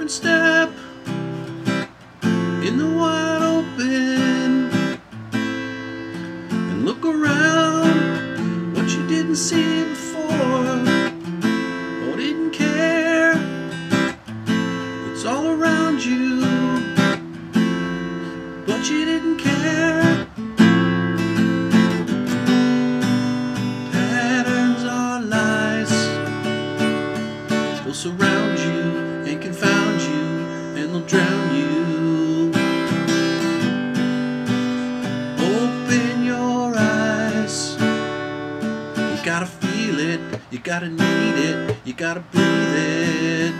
different step in the wide open and look around. What you didn't see before or didn't care, it's all around you, but you didn't care. Patterns are lies, they'll surround you and confound you, and they'll drown you. Open your eyes. You gotta feel it, you gotta need it, you gotta breathe it.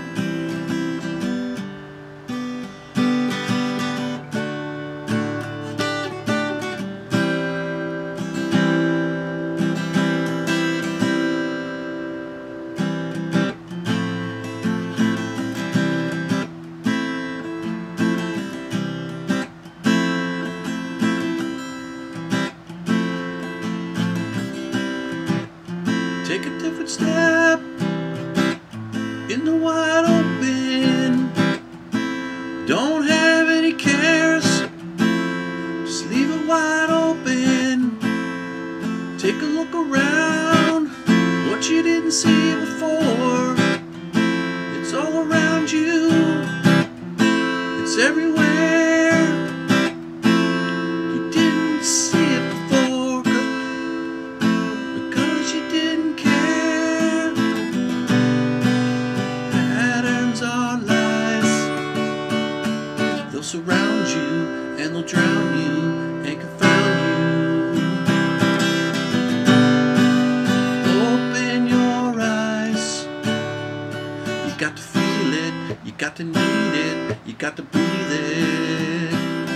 Take a different step in the wide open. Don't have any cares, just leave it wide open. Take a look around, what you didn't see before, it's all around you, it's everywhere. You didn't see it before because you didn't care. Patterns are lies, they'll surround you and they'll drown you and confound you. Open your eyes. You got to feel it, you got to need it, you got to breathe it.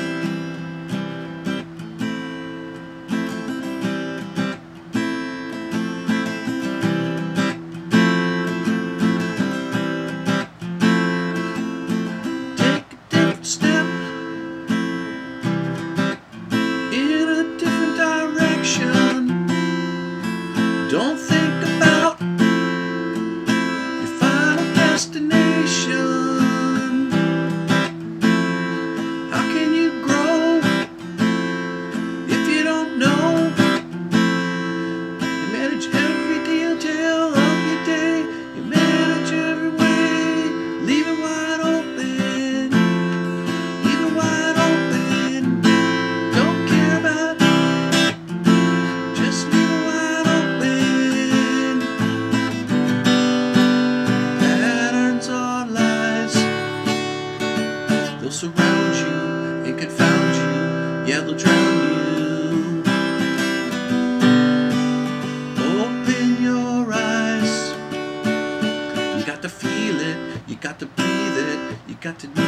Step in a different direction. Don't think about your final destination. How can you grow if you don't know? You manage every detail of your day, you manage every way, leave it wide open. They'll surround you and confound you, yeah, they'll drown you. Open your eyes. You got to feel it, you got to breathe it, you got to